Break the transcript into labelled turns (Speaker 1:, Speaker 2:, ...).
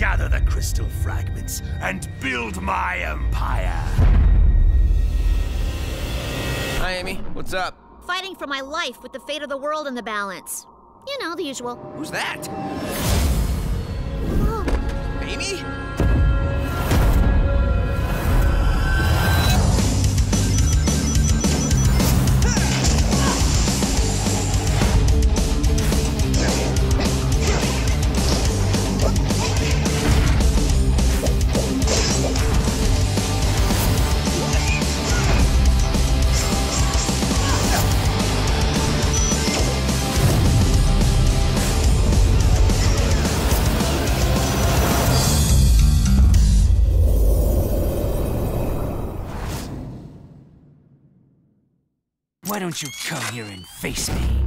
Speaker 1: gather the crystal fragments and build my empire.
Speaker 2: Hi, Amy. What's up?
Speaker 3: Fighting for my life with the fate of the world in the balance. You know, the usual.
Speaker 2: Who's that?
Speaker 3: Oh.
Speaker 2: Amy?
Speaker 1: Why don't you come here and face me?